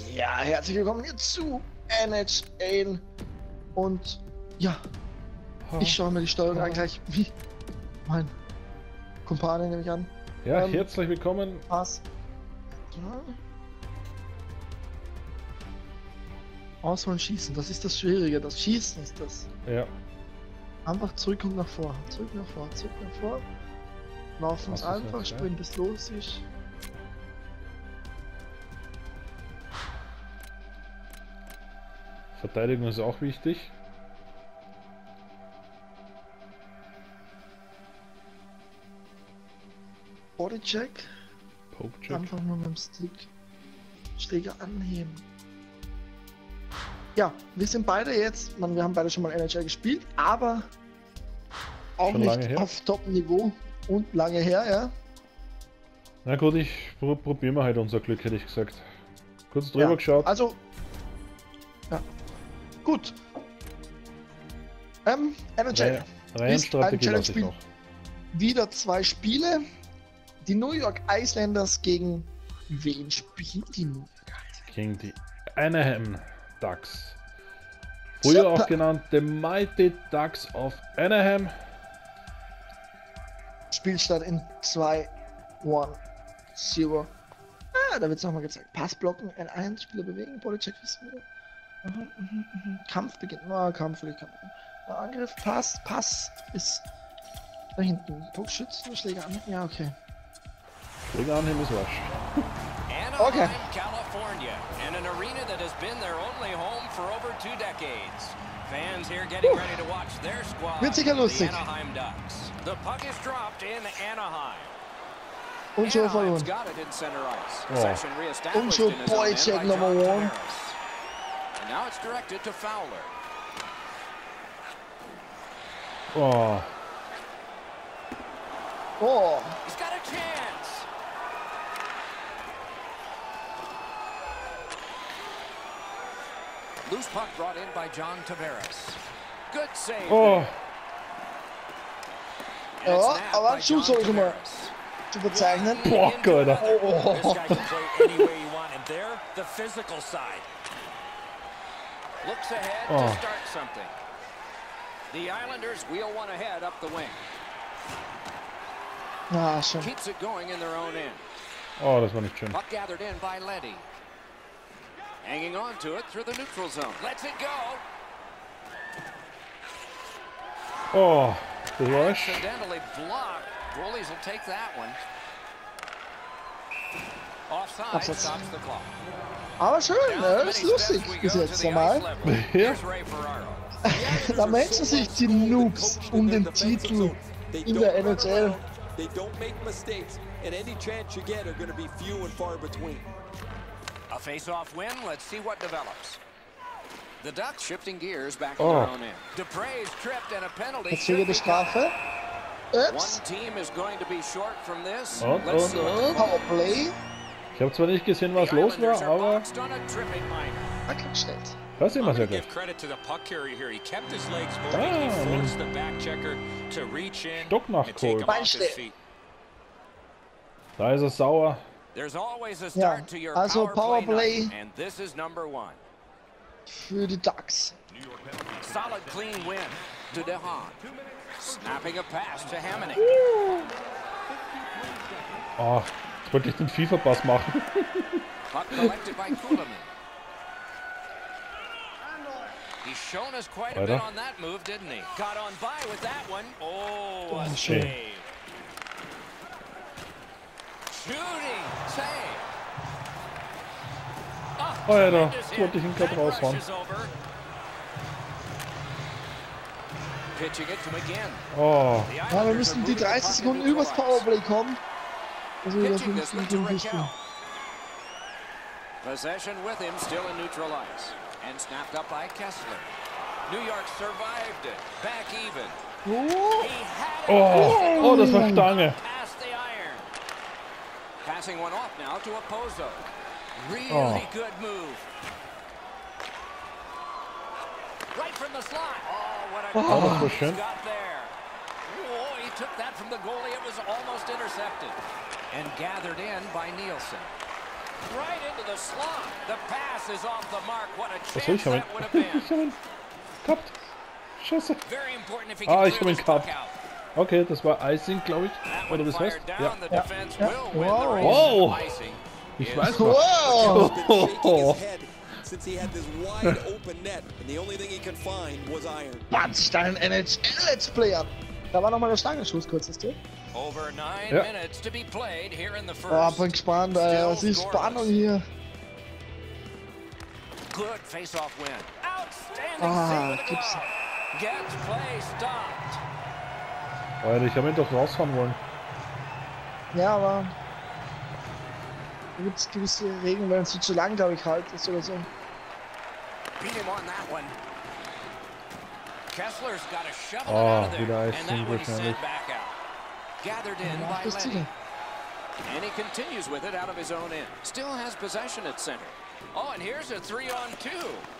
Ja, herzlich willkommen hier zu NHL. Und ja, ich schaue mir die Steuerung an, gleich wie mein Kumpane, nehme ich an. Ja, herzlich willkommen. Was? Ausholen, schießen, das ist das Schwierige. Das Schießen ist das. Ja. Einfach zurück und nach vor. Zurück nach vor, zurück nach vor. Laufen es einfach, springen bis los ist. Verteidigung ist auch wichtig. Bodycheck. Pokecheck. Einfach nur mit dem Stick. Schläger anheben. Ja, wir sind beide jetzt, wir haben beide schon mal NHL gespielt, aber auch schon nicht auf Top-Niveau und lange her, ja. Na gut, probieren wir halt unser Glück, hätte ich gesagt. Kurz drüber geschaut. Also, ja. Gut. NHL. Reihenstrategie lasse ich noch. Wieder 2 Spiele. Die New York Islanders gegen wen spielen die New York Islanders? Gegen die Anaheim Ducks. Früher auch genannt The Mighty Ducks of Anaheim. Spielstand in 2-1-0. Ah, da wird es nochmal gezeigt. Passblocken, N1, Spieler bewegen, Bodycheck wissen wir. Kampf beginnt. Kampf. Angriff, Pass ist da hinten. Puckschützen, Schläger an. Ja, okay. Schläger anheben ist wasch. Anaheim, California, and an arena that has been their only home for over 2 decades. Fans here getting ready to watch their squad, the Anaheim Ducks. The puck is dropped in Anaheim. Und schon verloren. Got it in center ice. Possession reestablished Und schon in his own end Boycheck by Nummer John 1. Tavares. And now it's directed to Fowler. Oh. Oh. He's got a chance. Loose puck brought in by John Tavares. Good save. Oh. Ja, aber ein Schuss sollte mal zu verzeichnen. Boah, Alter. This guy can play any way you want him there. The physical side. Looks ahead to start something. The Islanders wheel one ahead up the wing. Ah, schon. Keeps it going in their own end. Oh, das war nicht schön. Puck gathered in by Letty. Hanging on to it through the neutral zone. Lets it go. Oh, das war wasch. Accidentally blocked. Goalies will take that one. Offside stops the clock. Aber schön, ne? Ist lustig bis jetzt normal. Ja. Da matchen sich die Noobs um den Titel in der NHL. They don't make mistakes, and any chance you get are going to be few and far between. A face-off win. Let's see what develops. The Ducks shifting gears back in their own end. Dupre's tripped and a penalty. Jetzt hier die Strafe. One Ups. team is going to be short from this. Und, Let's see what Powerplay. Ich habe zwar nicht gesehen, was los war, aber Angestellt. das sehen wir I'm sehr going to gut. give credit to the puck carrier here. He kept his legs moving. He forced the back checker to reach in Stock and take him off his nachgeholt. feet. Da ist er sauer. There's always a Ja, start to your also power play Powerplay night, and this is number 1. für die Ducks. Solid clean win to DeHaan. Snapping a pass to Hamonic. Oh, jetzt wollte ich den FIFA-Pass machen. Puck collected by Kuhlman. He's shown us quite a bit on that move, didn't he? Got on by with that one. Oh, a schön. save. Shooting save. Oh ja, da wollte ich ihn gerade raushauen. Pitching it to McGinn. Oh, Ja, wir müssen die 30 Sekunden übers Powerplay kommen. Also wieder Pitching this 15 one to Sekunden spielen. Raquel. Possession with him, still in neutral ice. And snapped up by Kessler. New York survived it. Back even. Oh, He had it. oh, das war Stange. Past the iron. Passing one off now to Opozo. Really good move. Right from the slot. Oh, what a das war he's schön. got there. Oh, he took that from the goalie. It was almost intercepted. And gathered in by Nielsen. Right into the slot. The pass is off the mark. What a Was soll ich chance haben? that would have been. Ich habe ihn gehabt. Scheiße. Very important if he Ah, can ich clear habe ihn this puck gehabt. out. Okay, das war Icing, glaube ich. That Oder one das heißt? fired down. Ja. The defense Ja. will win the Wow. race. Wow. Icing Ich is weiß Wow. noch. He's been shaking his head since he had this wide open net, and the only thing he could find was iron. Bannstein NHL Let's Play ab. Da war nochmal der Stangenschuss, kurzes Tipp. over 9 Ja. minutes to be played here in the Oh, first. bin gespannt, was ist Spannung hier. Good face-off win. Outstanding Ah, save with the gibt's- glove. Gets play stopped. Alter, ich habe ihn doch raushauen wollen. Ja, aber da gibt es gewisse Regeln, wenn es zu lang, glaube ich, halt ist oder so. Beat him on that one. Kessler's got to shovel it Oh, out of there. wieder And Icing that one he wahrscheinlich. sent back out. Gathered in Macht by das Letty. Ziel. And he continues with it out of his own end. Still has possession at center. Oh, and here's a 3-on-2.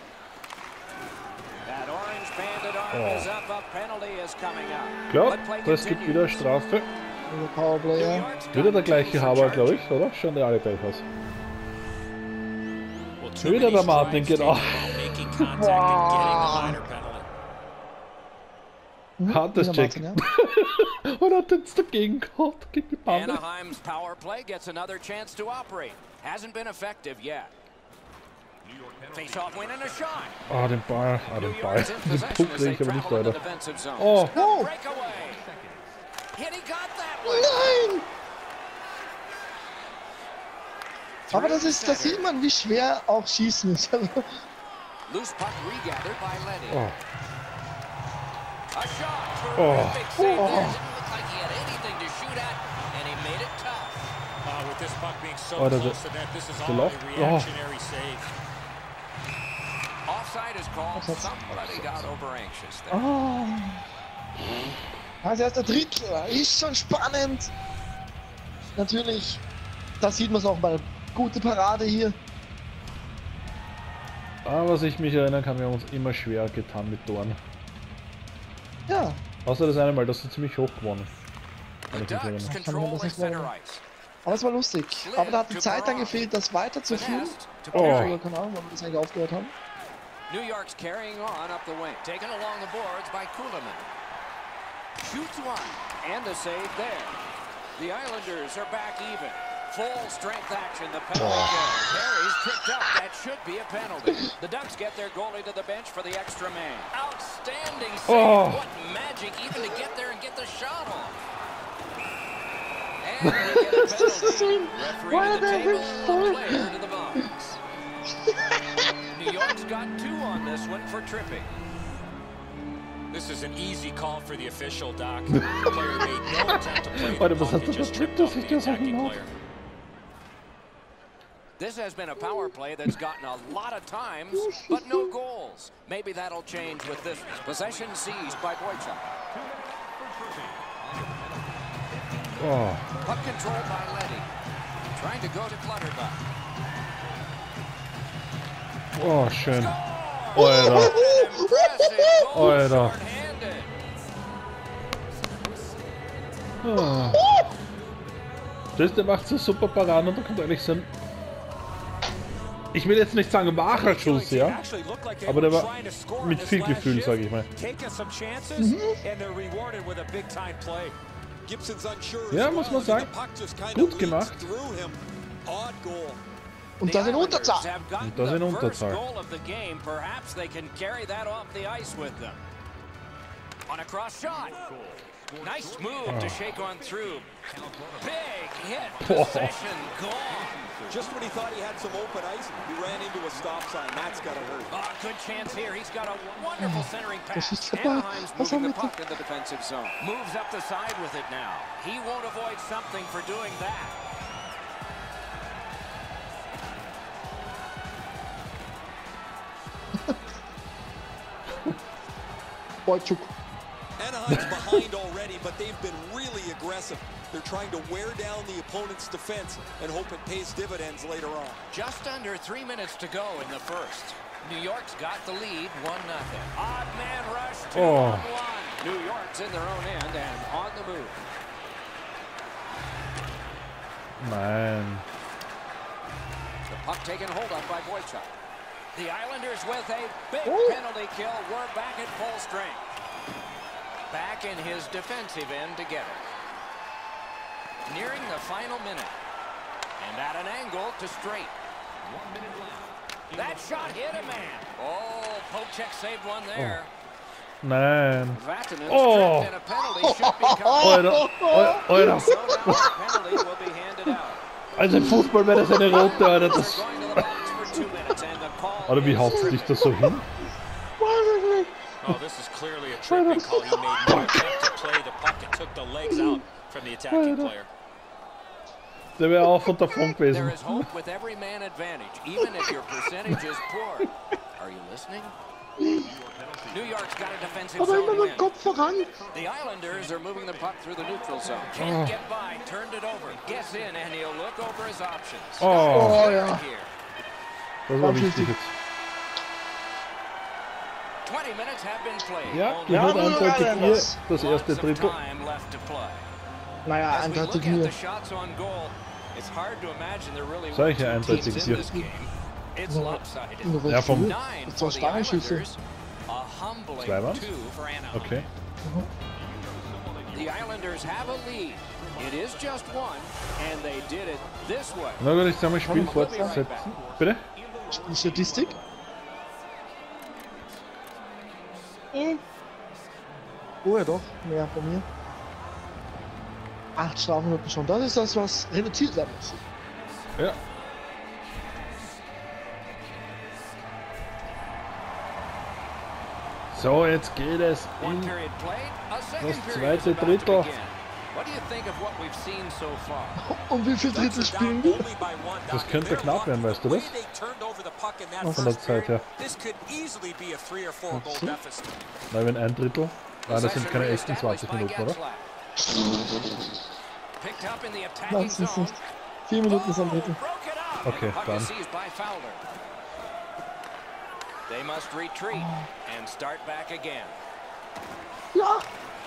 That orange banded arm Oh. is up. A penalty is coming out. Ich glaube, But play es gibt wieder continues. Strafe. Oder Powerplay, New ja. York's got Wieder der two gleiche for Haber, charge. glaube ich, oder? Schauen die alle gleich aus. Well, too Wieder many der Martin, strides genau. taken while making contact and getting a minor penalty. Hartes Wieder Check. Martin, ja. Und hat jetzt dagegen gehabt, gegen die Bande. Anaheim's power play gets another chance to operate. Hasn't been effective yet. Face-off win and a shot. Ah, den Ball, New den Ball. York's in Den possession Puck as kriege they ich aber nicht travel into weiter. defensive zone. Oh. A Oh. breakaway. Hit, he got that one. Nein! Aber das ist, da sieht man, wie schwer auch Schießen ist. Loose puck regathered by Letty. Oh. A shot. Oh. Terrific save there. Oh. Didn't look like he had anything to shoot at, and he made it tough. With this puck being so Oh, does close it- to net, this is the all a loft? Oh. reactionary save. Offside is called. Offside. Somebody got over anxious there. Oh. Also erst der Drittel, ist schon spannend. Natürlich, da sieht man es auch mal. Gute Parade hier. Aber was ich mich erinnern kann, wir haben uns immer schwer getan mit Toren. Ja, Außer das eine Mal, das ist ziemlich hoch gewonnen. The Kann ich mich Ducks erinnern. control das in nicht center mehr- ice. aber es war lustig. Aber da hat die Zeit dann gefehlt, das weiterzuführen. Finessed to Oh. Perry. Oder keine Ahnung, wann wir das eigentlich aufgehört haben. New York's carrying on up the wing. Taken along the boards by Kuhlman. Shoots one. And a save there. The Islanders are back even. Full strength action. The penalty kill. Perry's tripped up. That should be a penalty. The Ducks get their goalie to the bench for the extra man. Outstanding save. Oh. What magic even to get there and get the shot off. And we get a This is penalty. so- Referee why to are the they table, for? player to the box. New York's got 2 on this one for tripping. This is an easy call for the official, Doc. The player made no attempt to play Warte, the was puck hast and du just da tripped drüber? off the Sieht das auch attacking noch? player. This has been a power play that's gotten a lot of times, but no goals. Maybe that'll change with this possession seized by Boychuk. Oh, Puck controlled by Letty. Trying to go to Clutterbuck. oh, schön. Oh, Alter. what an impressive goal, Alter. short-handed. Ah. Das, der macht so super Paraden und da kommt eigentlich so ein... Ich will jetzt nicht sagen wacher Schuss, ja? Aber der war mit viel Gefühl, sage ich mal. Gibson's unsure as Ja, well. muss man I mean, sagen. the puck just kind Gut of gemacht. leaks through him. Odd goal. Und The das in Islanders Unterzahl. have gotten Und das in the first Unterzahl. goal of the game. Perhaps they can carry that off the ice with them. On a cross shot. Nice move to shake on through. Big hit. Possession gone. Just when he thought he had some open ice, he ran into a stop sign. That's gotta hurt. Oh, good chance here. He's got a wonderful centering pass. ist vorbei. Anaheim's Was moving haben the wir puck in the defensive zone. Moves up the side with it now. He won't avoid something for doing that. Boychuk. Anaheim's behind already, but they've been really aggressive. They're trying to wear down the opponent's defense and hope it pays dividends later on. Just under 3 minutes to go in the first. New York's got the lead, 1-0. Odd man rush, 2-on-1. New York's in their own end and on the move. Nein. The Puck taken hold of by Boychuk. The Islanders with a big penalty kill. We're back at full strength. Back in his defensive end to get it. Nearing the final minute. And at an angle to straight. 1 minute left. That shot hit a man. Oh, Pochek saved one there. Nein. Vatanen Oh. stripped and a penalty should be coming. Alter. So now a penalty will be handed out. Also im Fußball wäre das eine rote, Alter. Das... They're going to the box for 2 minutes and the call Oder wie is haut dich das so hin? Oh, this is clearly a tripping call. He made no attempt to play the puck and took the legs out from the attacking player. Der wäre auch von davon There gewesen. is hope with every man advantage, even if your percentage is poor. Are you listening? New York's got a defensive Aber immer zone mit dem win. Kopf voran. The Islanders are moving the puck through the neutral zone. Can't get by, turned it over, gets in, and he'll look over his options. Oh, Oh ja. Here. das war wichtig jetzt. 20 minutes have been played. Ja, Only gehört Ja, eindeutig ja, ihr das- das erste lots of Drittel. time left to play. Naja, As we eindeutig look at mir. the shots on goal, it's hard to imagine there really Sag were ich ja, two eindeutig teams in hier. this game. It's Ja. lopsided. Nur Ja, welche vom- Spiel? 9 Das for war the Stangenschüsse. Islanders, a humbling Zwei waren's? 2 for Anaheim. Okay. The Islanders have a lead. It is just one, and they did it this way. Na gut, ich soll mein Spiel fortsetzen. Bitte? Die Statistik? Oh ja doch, mehr von mir. 8 Strafminuten schon. Das ist das, was reduziert werden muss. Ja. So, jetzt geht es One in period played, a second das period is zweite about to Drittel. begin. What do you think of what we've seen so far? Und wie viel Drittel spielen wir? Das könnte knapp werden, weißt du das? Von der Zeit her. This could easily be a 3 or 4 goal deficit. Weil wenn ein Drittel. Nein, das sind keine echten Established 20 by Minuten, oder? Getzlaf. Picked up in the attacking Nein, es ist zone. nicht. 4 Minuten ist ein Drittel. Broke it up. Okay, Puck dann. is seized by Fowler. They must retreat and start back again. Ja!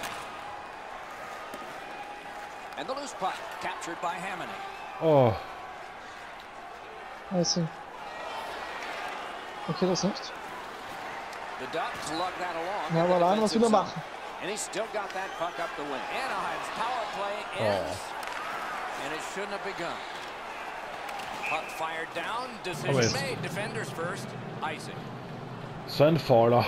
And the loose puck captured by Hammond. Oh, Also. Okay, das nicht. The Ducks lug that along. Ja, in the aber allein was defensive wieder zone. machen. And he's still got that puck up the wing. Anaheim's power play ends. And it shouldn't have begun. Puck fired down. Decision jetzt. made. Defenders first. Icing. so ein Fauler.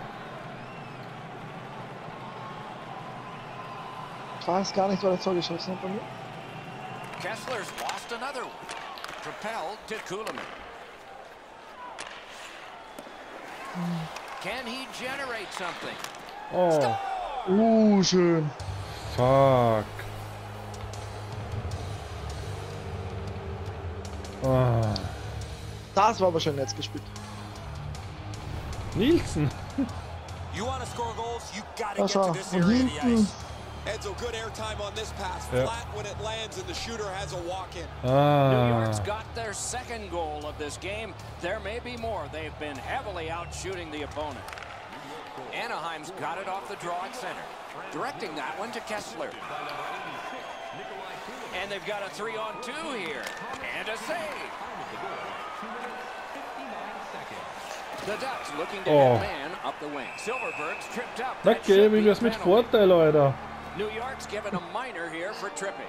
Ich weiß gar nicht, wer das Tor geschossen hat bei mir. Kessler's lost another one. Propelled to Kuhlman. Can he generate something? Oh, Schön. fuck. Ah. Das war aber schön jetzt gespielt. Nielsen. You want to score goals, you got to Das get to war this von area of the hinten. ice. Enzo, good airtime on this pass. Yeah. Flat when it lands and the shooter has a walk-in. New Ah. York's got their second goal of this game. There may be more. They've been heavily out shooting the opponent. Anaheim's got it off the draw at center. Directing that one to Kessler. And they've got a 3-on-2 here. And a save. The Ducks looking to Oh. get man up the wing. Silverberg's tripped up. Na That should geh, be wie wär's a mit penalty. Vorteil, Alter? New York's given a minor here for tripping.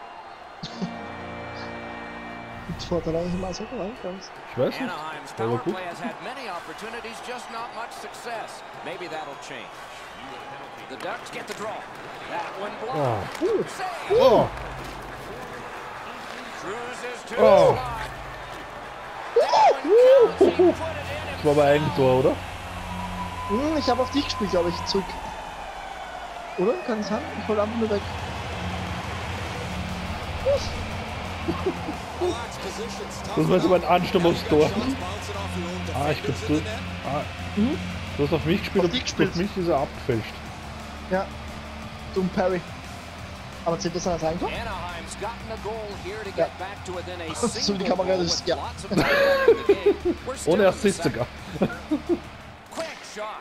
Mit Vorteil eigentlich immer so reinkommst. Ich weiß nicht. Anaheim's Aber power gut. play has had many opportunities, just not much success. Maybe that'll change. The Ducks get the draw. That one blocked. Save. Oh, Cruises to Oh. the slot. That one counts. He put it in. das war aber Eigentor, oder? Ich habe auf dich gespielt, glaube ich, zurück. Oder? Kann es sein? Ich hol einfach nur weg. Relaxed positions, tough Das war so ein enough. Ansturm aufs Tor. Shots bouncing off your own Ah, ich defenders bin in du. the net. Ah. Du hast auf mich gespielt Auf und dich gespielt. durch mich ist er abgefälscht. Ja. Dumm Parry. Aber zählt das dann als Eigentor? Anaheim's gotten a goal here to Ja. get back to within a So single die Kamera goal ist- with ja. lots of time left in the game. We're still Ohne in the Assist second. sogar. Quick shot.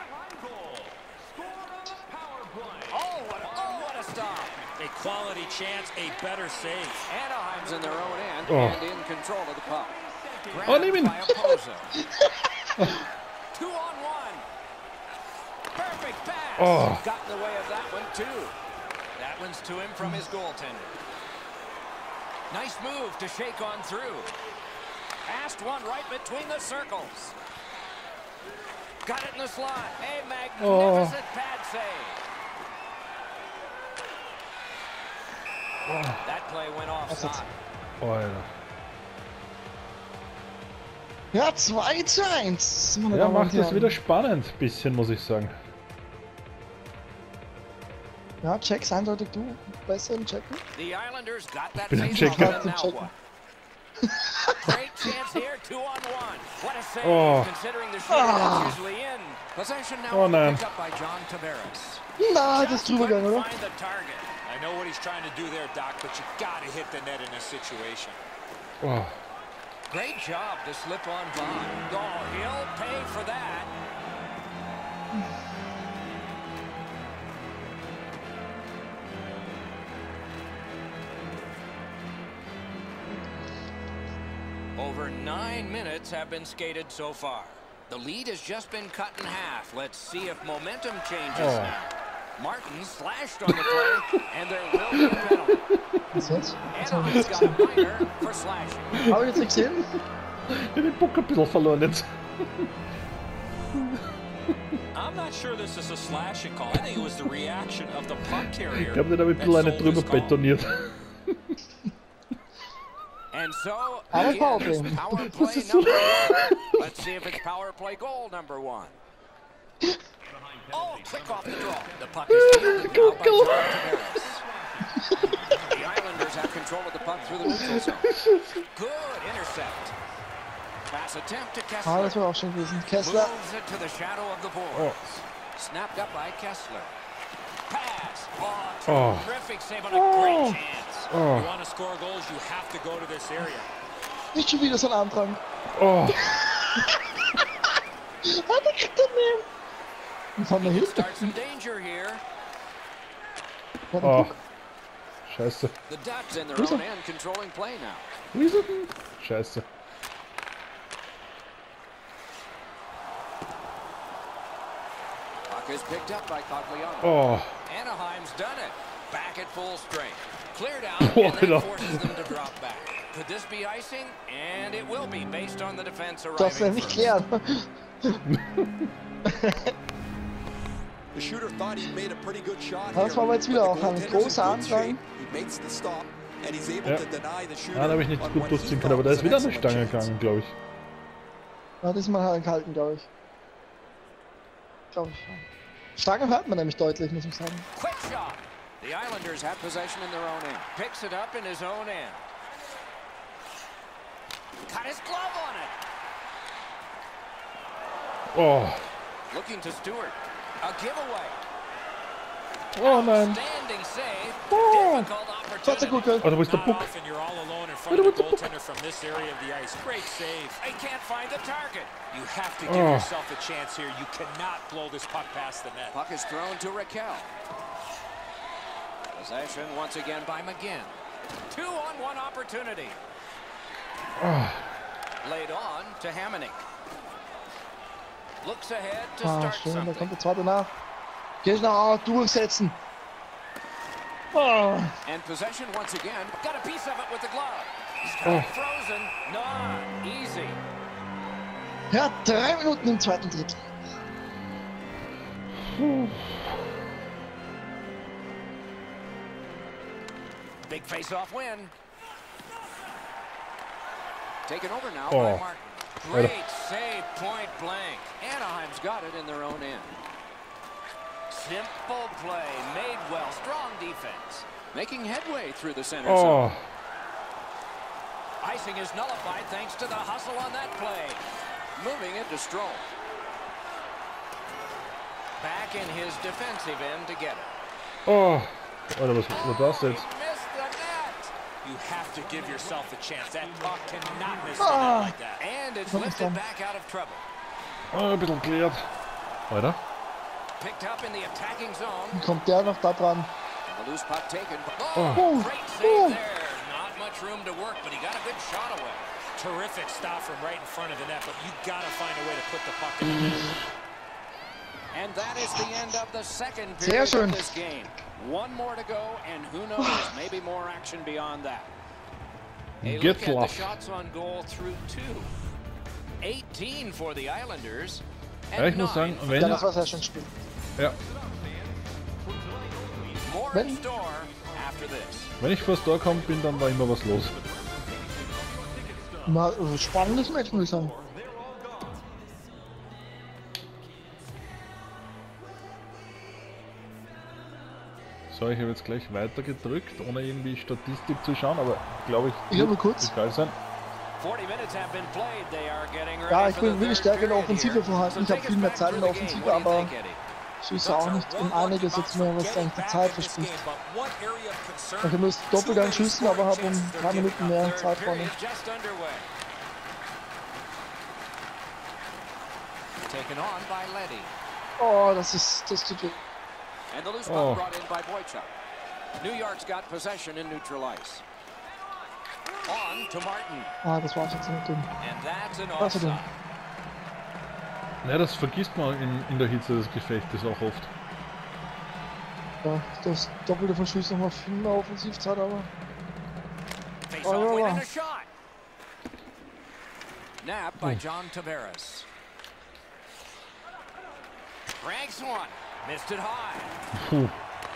Oh, what a stop. A quality chance, a better save. Anaheim's in their own end Oh. and in control of the puck. Oh, nimm ihn! 2-on-1. Perfect pass. Oh. Got in the way of that one too. That one's to him from his goaltender. Nice move to shake on through. Passed one right between the circles. Got it in the slot. A magnificent pad save. That play went offside. Oh, Alter. Ja, 2:1. Ja, macht das wieder spannend, bisschen, muss ich sagen. Ja, Checks eindeutig du. Besser im Checken. The Islanders got that bin ein face off, Checker. and now what? Great chance here, 2-on-1. What a save, Oh. considering the shooter that's usually in. Possession now Oh, nein. picked up by John Tavares. Na, das ist drüber gegangen, oder? Find the target. I know what he's trying to do there, Doc, but you gotta hit the net in this situation. Oh. Great job to slip on by. Oh, he'll pay for that. Over 9 minutes have been skated so far. The lead has just been cut in half. Let's see if momentum changes now. Martin slashed on the play, and there will be a penalty. Was jetzt? Anaheim's got a minor for slashing. Hab ich jetzt nicht gesehen? Ich hab den Puck ein bisschen verloren jetzt. I'm not sure this is a slashing call. I think it was the reaction of the puck carrier. Ich glaube, den habe ich ein bisschen eine drüber betoniert. And so, Aber again, Powerplay. it's power play number 1. Let's see if it's power play goal number 1. Oh, quick off the draw. The puck is fielded now by John Tavares. The Islanders have control of the puck through the neutral zone. Good intercept. Pass attempt to Ah, Kessler. das war auch schon gewesen. Kessler. Moves it to the shadow of the boards. Snapped up by Kessler. Pass. Oh, terrific save on a great chance. You want to score goals, you have to go to this area. Nicht schon wieder so ein Andrang. Oh. Ah, der kriegt den nehmen. Und von der Hilfe. Start some danger here. Ja, Oh. Scheiße. The Ducks in their own end controlling play now. Wo ist er denn? Scheiße. Puck is picked up by Cogliano. Oh. Anaheim's done it. Back at full strength. Cleared out Oh, and then no. forces them to drop back. Could this be icing? And it will be based on the defense Das arriving nicht first. klären. The shooter thought he made a pretty good shot Das war aber jetzt wieder auch ein großer Andrang. He makes the stop and he's able Ja. to deny the shooter. Ah, da habe ich nicht on gut what he durchziehen können, aber da thought ist wieder was eine an Stange excellent chance. gegangen, glaube ich. Ja, das ist mal halt gehalten, glaube ich. Glaube ich. Ja. Stange hört man nämlich deutlich, muss ich sagen. Quick shot. The Islanders have possession in their own end. Picks it up in his own end. Got his glove on it. Oh. Looking to Stewart. A giveaway. Oh nein. Standing save. Oh. Difficult Das hat er opportunity. gut gehört. Oh, da wo ist der Not Puck? often you're all alone in front of the goaltender from this area of the ice. Great save. They can't find the target. You have to give yourself a chance here. You cannot blow this puck past the net. Puck is thrown to Raquel. Possession once again by McGinn. 2-on-1 opportunity. Laid on to Hamonic. Looks ahead to Ah, start schön, da kommt something. der zweite nach. Gegner durchsetzen. Oh. And possession once again. Got a piece of it with the glove. He's got it frozen. Not easy. Ja, 3 Minuten im zweiten Drittel. Big face-off win. Taken over now Oh. by Martin. Great save, point blank. Anaheim's got it in their own end. Simple play, made well, strong defense. Making headway through the center zone. Oh. Icing is nullified thanks to the hustle on that play. Moving it to Strome. Back in his defensive end to get it. Oh. Alter, was war das jetzt? Missed the net. You have to give yourself a chance. That puck cannot miss Ah. like that. And it's lifted back out of trouble. Oh, ein bisschen klärt. Weiter. Picked up in the attacking zone. Dann kommt der noch da dran. And the loose puck taken. Oh. Oh, great save there. Not much room to work, but he got a good shot away. Terrific stop from right in front of the net, but you got to find a way to put the puck in the net. And that is the end of the second Sehr period schön. of this game. One more to go, and who knows, maybe more action beyond that. A look at the Getzlaff. shots on goal through 2. 18 for the Islanders. Ja, ich muss sagen, wenn, Ja, das war sehr schön Spiel. ja, More Wenn- in store after this. wenn ich vors Tor komme bin, dann war immer was los. Na, spannendes Match, muss ich sagen. So, ich habe jetzt gleich weiter gedrückt, ohne irgendwie Statistik zu schauen, aber glaube ich, Ich habe kurz. egal sein. 40 minutes have been played. They are getting ready Ja, ich for the bin wirklich third stärker in der period Offensive here. vorhanden. So Ich habe take viel us mehr back Zeit to in der the game. Offensive, What do you aber think, Eddie? so ist auch nicht um einiges jetzt mehr, was eigentlich die Zeit verspricht. Ich habe nur doppelt an Schüssen, aber habe um 3 Minuten mehr Third Zeit vorne. period just underway. Taken on by Leddy. Oh, das tut weh. And the loose Oh. puck brought in by Boychuk. New York's got possession in neutral ice. On to Martin. Ah, das war's jetzt nicht drin. And that's an Was ist denn? offside. Ja, das vergisst man in der Hitze des Gefechtes auch oft. Ja, das Doppelte von Schüssen nochmal viel mehr Offensivzeit, aber Face-off Oh, win ja. and a shot. Nap by John Tavares. Ranks one. Missed it high. Puh.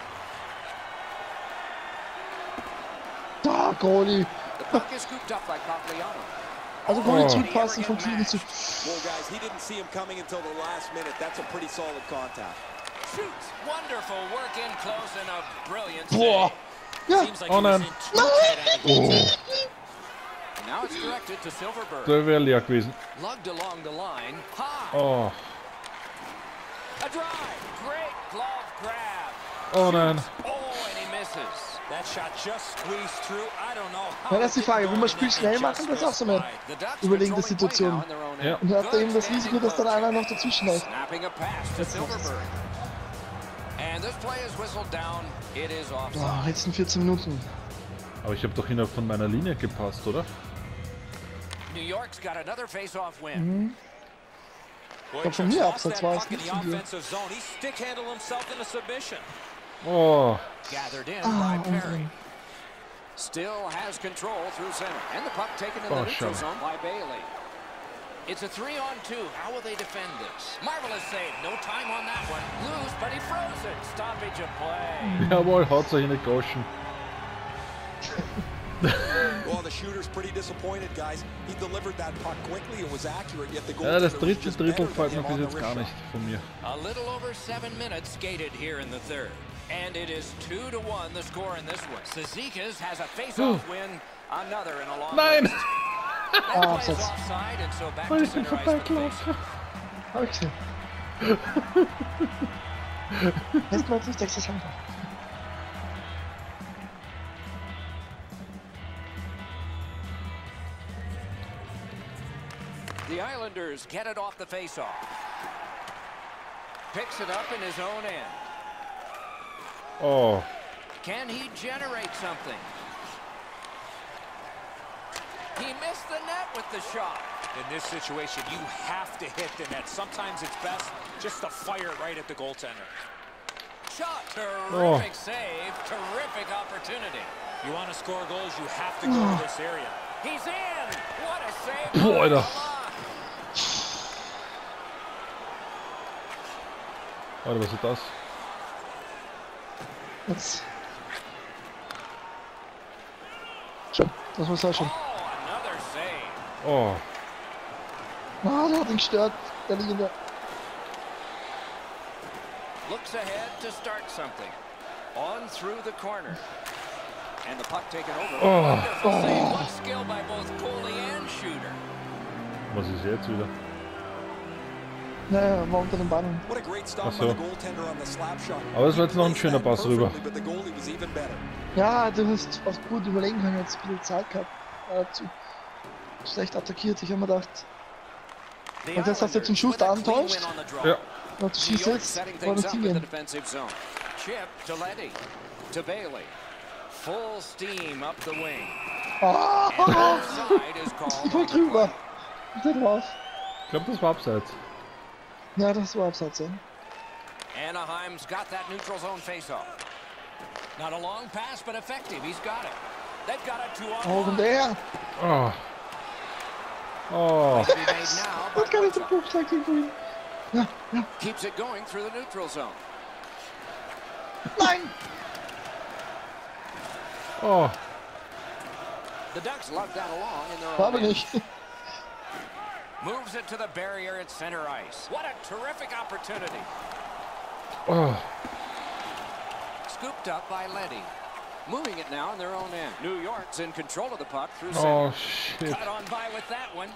da, Goalie. The puck is scooped up by Cogliano. Also Goalie Oh. zurückpassen von Kriegen zu. Well, guys, he didn't see him coming until the last minute. That's a pretty solid contact. Shoots. Wonderful work in close and a brilliant Boah. save. Ja, Seems like Oh he was nein. in too tight on the goaltender. Now it's directed to Silverberg. Da wäre leer gewesen. Lugged along the line. High. Oh, A drive. Great glove grab. oh nein. Oh, and he misses. That shot just squeezed through. I don't know how Ja, das ist die it Frage. didn't Wo go man in Spiel and schnell just machen, das ist auch so eine The Ducks überlegende controlling play Situation. now in their own Ja. end. Und hat da eben das Good Risiko, dass dann einer noch dazwischen läuft. Snapping a pass to Silverberg. And this play is whistled down. It is offside. Boah, letzten 14 Minuten. Aber ich habe doch innerhalb von meiner Linie gepasst, oder? New York's got another face-off win. Ja, von mir abseits war es nicht von dir. offensive zone. He stick-handled himself in a submission. Oh, Gathered in Ah, by Perry. Unsinn. Still has control through center. And the puck taken in the Oh, neutral shut zone by Bailey. It's a 3-on-2. How will they defend this? Marvelous save. No time on that one. Loose, but he froze it. Stoppage of play. jawohl, haut's euch in die Goschen. Well, the shooter's pretty disappointed, guys. He delivered that puck quickly and was accurate, yet the Ja, das goaltender was dritte just Drittel better gefällt than mir him bis on the jetzt gar wrist nicht von mir. A little over 7 minutes skated here in the third. And it is 2-1 the score in this one. Cizikas has a face-off win. Another in a long Nein! list. That Ah, play is abseits. offside, and so back Oh, to ich bin center ice for the vorbeigelaufen. Hab ich gesehen. Hätten wir jetzt nicht extra sagen. The Islanders get it off the faceoff. Picks it up in his own end. Oh, Can he generate something? He missed the net with the shot. In this situation, you have to hit the net. Sometimes it's best just to fire it right at the goaltender. Shot. Terrific save. Terrific opportunity. You want to score goals, you have to go to this area. He's in. What a save. Boah, Alter. Warte, was ist das? Jetzt. Schon, das war sehr schön. Oh, another save. Oh, Ah, der hat ihn gestört, der Liegende. Looks ahead to start something. On through the corner. And the puck taken over. Oh. Wonderful save. What skill by both goalie and shooter. was ist jetzt wieder? Naja, war unter den Beinen. What a great stop Ach so. by the goaltender on the slap shot. Aber das war jetzt noch ein He schöner placed Pass that rüber. perfectly, but the goalie was even better. Ja, du hast auch gut überlegen können, jetzt ein bisschen Zeit gehabt. Zu schlecht attackiert. Ich habe mir gedacht, The Und jetzt hast du jetzt einen Schuss da Islanders with a clean antäuscht? win on the draw. Ja. du New schießt York jetzt, setting wollen things wir up in the hingehen. defensive zone. Chip to Leddy. To Bailey. Full steam up the wing. Oh, And offside is called. ich wollte drüber. Ich bin drauf. Ich glaube, das war abseits. Ja, das war abseits, ja. Anaheim's got that neutral zone face-off. Not a long pass, but effective. He's got it. They've got it 2 on Oh, 1. und der. Oh. Oh. To be made now by Das kann ich zum Whiteside. Buchschlag gegen. Ja, ja. Keeps it going through the neutral zone. Nein! Oh. The Ducks lug that along in their War own aber end. nicht. Moves it to the barrier at center ice. What a terrific opportunity. Oh. Scooped up by Leddy. Moving it now in their own end. New York's in control of the puck through center. Oh, shit. Cut on by with that one.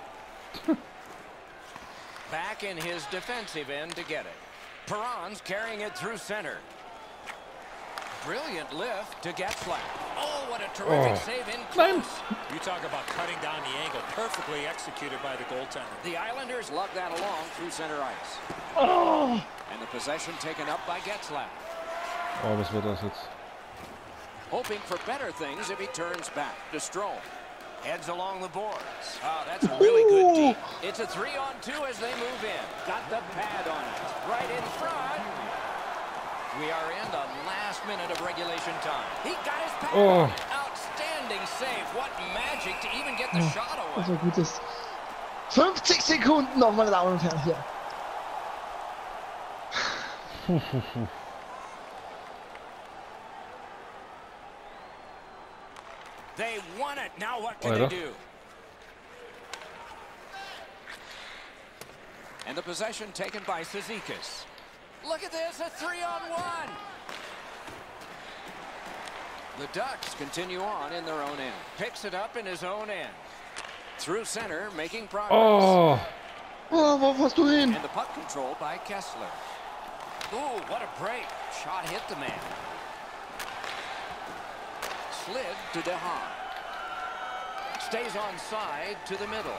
Back in his defensive end to get it. Perron's carrying it through center. Brilliant lift to Getzlaf. Oh, what a terrific save in close. You talk about cutting down the angle. Perfectly executed by the goaltender. The Islanders lug that along through center ice. Oh! And the possession taken up by Getzlaf. Oh, was war das jetzt? Hoping for better things if he turns back to Strome. Heads along the boards. Oh, that's a really good deep. It's a 3-on-2 as they move in. Got the pad on it. Right in front. We are in the last minute of regulation time. He got his pad on it. Outstanding save. What magic to even get the shot Das away. war gutes. 50 Sekunden noch, meine Damen und Herren, hier. They won it. Now what can Alter. they do? And the possession taken by Cizikas. Look at this, a 3-on-1. The Ducks continue on in their own end. Picks it up in his own end. Through center, making progress. Oh. Oh, wo fährst du hin? And the puck controlled by Kessler. Ooh, what a break. Shot hit the man. Slid to DeHaan. Stays onside to the middle.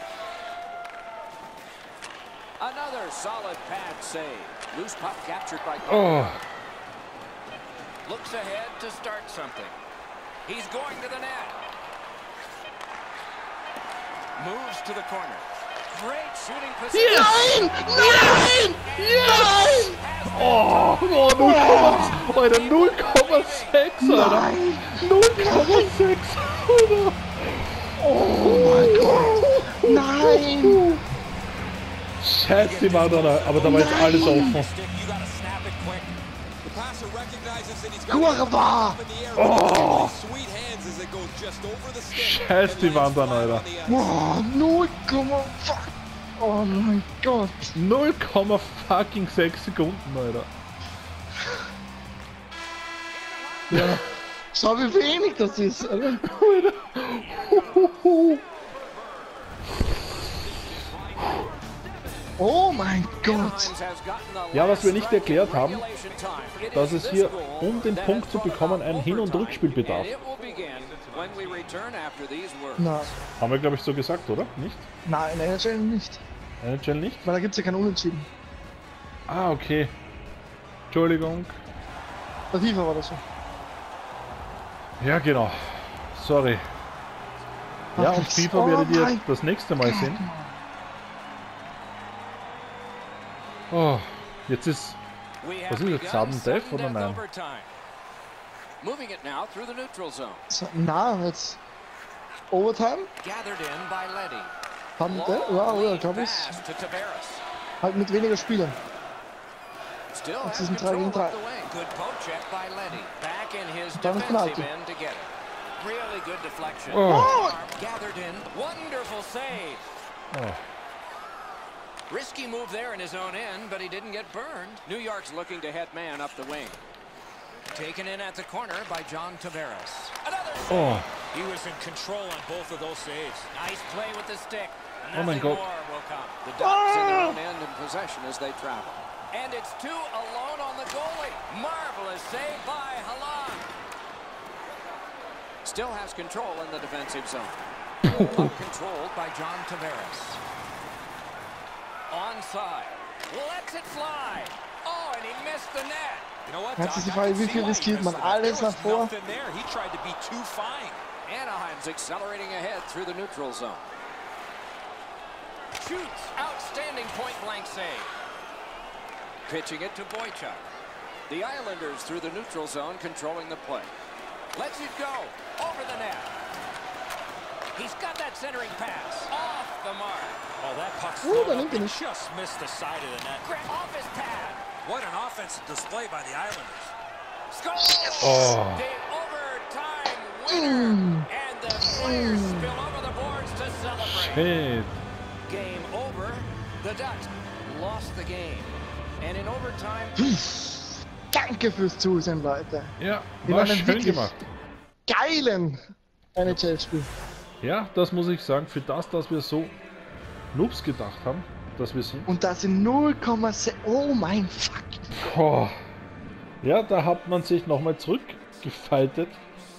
Another solid pad save. Loose puck captured by Gardner. Oh. Looks ahead to start something. He's going to the net. Moves to the corner. Great shooting position. Nein! Nein! Nein! Oh, 0,6, Alter, 0,6, Alter. Nein! 0,6, Alter. Oh mein Gott! Nein! Scheiße, die war da, aber da war jetzt alles offen. You gotta snap it quick. The passer recognizes that he's Kurwa! up in the air. Oh. Sweet hands as it goes just over the stick. Scheiße, die waren dann, Alter. Boah, 0,5! Oh mein Gott! 0,6 Sekunden, Alter. Ja. Schau, wie wenig das ist, Alter. Oh mein Gott! Ja, was wir nicht erklärt haben, dass es hier, um den Punkt zu bekommen, ein Hin- und Rückspiel bedarf. Na, Haben wir, glaube ich, so gesagt, oder? Nicht? nein, NHL nicht. NHL nicht? Weil da gibt's ja kein Unentschieden. Ah, okay. Entschuldigung. Bei FIFA war das so. Ja, genau. Sorry. Ja, und FIFA werdet ihr das nächste Mal sehen. Oh, jetzt ist... Was ist jetzt? Sudden Death oder nein? Moving it now through the neutral zone. So, na, jetzt. Overtime? Gathered in by Leddy. Haben der? Ja, oder, glaube ich. Pass to Tavares. Halt mit weniger Spielern. Still Jetzt has ist ein 3 control gegen 3. up the wing. Good poke check by Leddy. Back in his Dann defensive Penalty. end to get it. Really good deflection. Oh. Gathered in. Wonderful save. Oh. Risky move there in his own end, but he didn't get burned. New York's looking to head man up the wing. Taken in at the corner by John Tavares. Another save. Oh. He was in control on both of those saves. Nice play with the stick. Oh my Nothing God. more will come. The Ducks in their own end in possession as they travel. And it's 2 alone on the goalie. Marvelous save by Halan. Still has control in the defensive zone. Puck controlled by John Tavares. Onside. Lets it fly. Oh, and he missed the net. You know what, Jetzt Doc? ist die I Frage, can wie see viel why he riskiert man? missed it. There Alles was nach vor? nothing there. He tried to be too fine. Anaheim's accelerating ahead through the neutral zone. Shoots. Outstanding point-blank save. Pitching it to Boychuk. The Islanders through the neutral zone controlling the play. Lets it go. Over the net. He's got that centering pass. Off the mark. Oh, that puck just missed the side of the net. Off his pad. What an offensive display by the Islanders. Score! Oh. The overtime winner. And the players spill over the boards to celebrate. Shit. Game over. The Ducks lost the game. And in overtime... Danke fürs Zusehen, Leute. Ja, Wir war waren einen schön wirklich gemacht. Geilen NHL-Spiel. Ja, das muss ich sagen, für das, dass wir so Noobs gedacht haben, dass wir sind. Und das in 0,6. Oh mein Fuck. Oh. Ja, da hat man sich nochmal zurückgefaltet.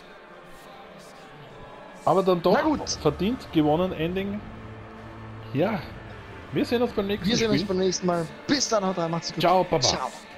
Aber dann doch verdient gewonnen, Ending. Ja, wir sehen uns beim nächsten Spiel. Wir sehen uns beim nächsten Mal. Bis dann, haut rein, macht's gut. Ciao, Baba. Ciao.